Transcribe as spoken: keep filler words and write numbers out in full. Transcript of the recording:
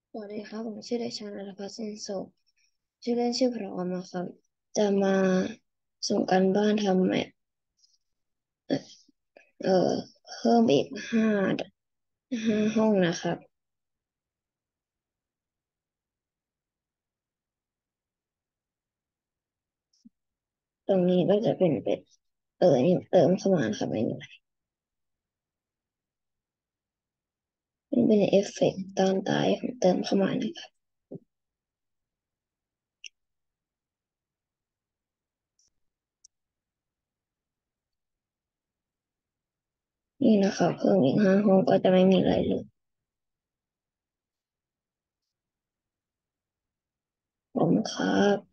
สวัสดีครับผมชื่อเด็กชายนรพัฒน์สินโสชื่อเล่นชื่อพร้อมนะครับจะมาส่งการบ้านทำแบบเอ่อเพิ่มอีกห้าห้าห้องนะครับตรงนี้ก็จะเป็นเป็นเออนี่เติมเข้ามาครับไม่มีอะไรนี่เป็นเอฟเฟกต์ตอนตายของเติมเข้ามานะครับนี่นะครับเพิ่มอีกห้าห้องก็จะไม่มีอะไรเลยผมครับ